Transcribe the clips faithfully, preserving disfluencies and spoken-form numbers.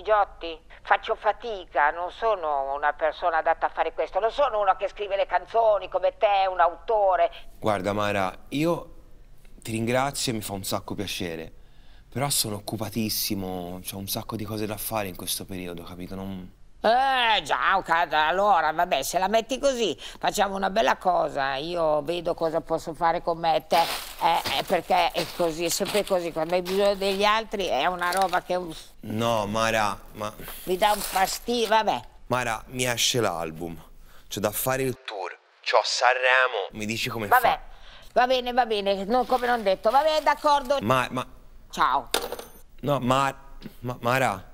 Giotti? Faccio fatica, non sono una persona adatta a fare questo, non sono uno che scrive le canzoni come te, un autore. Guarda Mara, io ti ringrazio e mi fa un sacco piacere, però sono occupatissimo, ho un sacco di cose da fare in questo periodo, capito? Non... Eh già, allora vabbè, se la metti così facciamo una bella cosa, io vedo cosa posso fare con me e te, eh, eh, perché è così, è sempre così, quando hai bisogno degli altri è una roba che... No Mara, ma... mi dà un fastidio, vabbè. Mara, mi esce l'album, c'ho da fare il tour, c'ho Sanremo, mi dici come vabbè, fa? Va bene, va bene, non, come non detto, va bene, d'accordo. Ma, ma... Ciao. No, ma... ma Mara...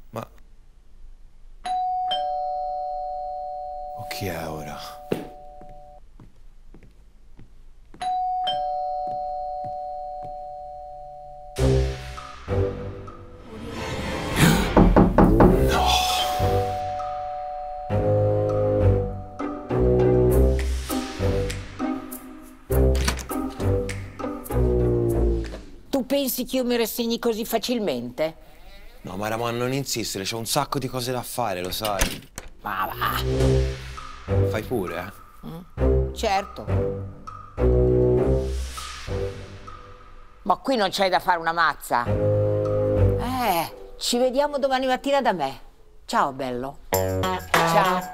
Chi è ora? No. Tu pensi che io mi rassegni così facilmente? No, Mara, ma non insistere, c'ho un sacco di cose da fare, lo sai. Ma va. Fai pure, eh? Mm, certo. Ma qui non c'è da fare una mazza. Eh, ci vediamo domani mattina da me. Ciao, bello. Ciao.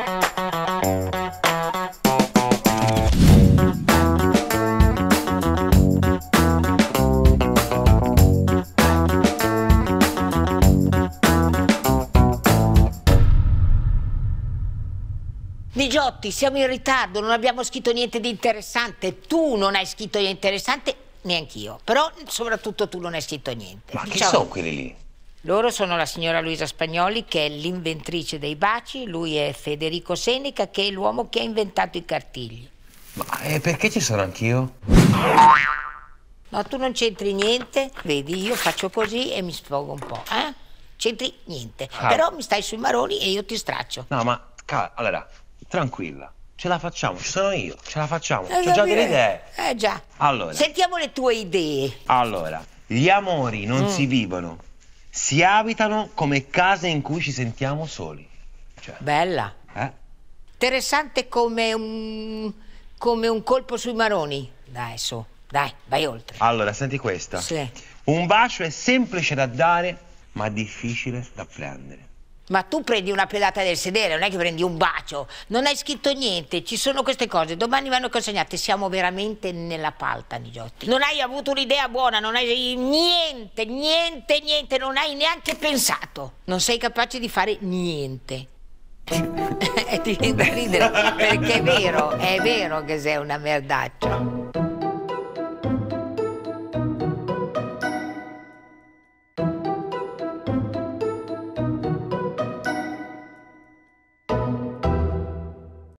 Di Giotti, siamo in ritardo, non abbiamo scritto niente di interessante. Tu non hai scritto niente di interessante, neanch'io. Però soprattutto tu non hai scritto niente. Ma chi Diciamo, sono quelli lì? loro sono la signora Luisa Spagnoli, che è l'inventrice dei baci, lui è Federico Seneca, che è l'uomo che ha inventato i cartigli. Ma eh, perché ci sono anch'io? No, tu non c'entri niente, vedi, io faccio così e mi sfogo un po', eh? C'entri niente, ah. Però mi stai sui maroni e io ti straccio. No, ma, allora... Tranquilla, ce la facciamo, ci sono io, ce la facciamo, Eh, ho già delle idee. Eh già. Allora. Sentiamo le tue idee. Allora, gli amori non mm. si vivono, si abitano come case in cui ci sentiamo soli. Cioè, bella. Eh? Interessante come un... come un colpo sui maroni. Dai, su, dai, vai oltre. Allora, senti questa. Sì. Un bacio è semplice da dare, ma difficile da prendere. Ma tu prendi una pedata del sedere, non è che prendi un bacio. Non hai scritto niente, ci sono queste cose, domani vanno consegnate. Siamo veramente nella palta, Di Giotti. Non hai avuto un'idea buona, non hai niente, niente, niente, non hai neanche pensato. Non sei capace di fare niente. E ti viene da ridere, perché è vero, è vero che sei una merdaccia.